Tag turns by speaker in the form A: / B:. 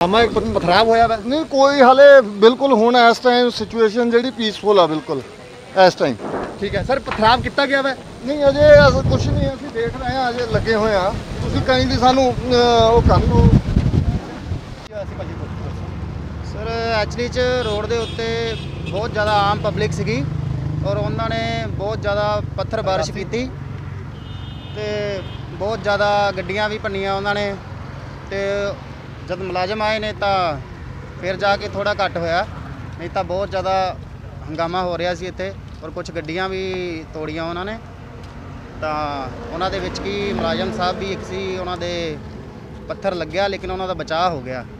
A: ਸਮਾਂ ਪਥਰਾਵ ਹੋਇਆ ਵਾ?
B: नहीं कोई हाले बिल्कुल हुण इस टाइम सिचुएशन जी पीसफुल आ बिल्कुल इस टाइम।
A: ठीक है सर, पथराव किया गया वा?
B: नहीं अजे कुछ नहीं, असीं देख रहे हैं, अजे लगे हुए हैं। तुसीं कहीं भी सानू वो कर लो।
C: सर एक्चुअली च रोड के उत्ते बहुत ज़्यादा आम पब्लिक सी और उन्होंने बहुत ज़्यादा पत्थर बारिश की ते बहुत ज़्यादा गड्डियां भी भन्नियां उन्होंने। तो जब मुलाजम आए ने तो फिर जाके थोड़ा घट होया, नहीं तो बहुत ज़्यादा हंगामा हो रहा सी इत्थे और कुछ गड्डियां भी तोड़ियां उन्होंने। तो उन्होंने की मुलाजम साहब भी एक सी, उन्होंने पत्थर लग्या लेकिन उन्होंने बचाव हो गया।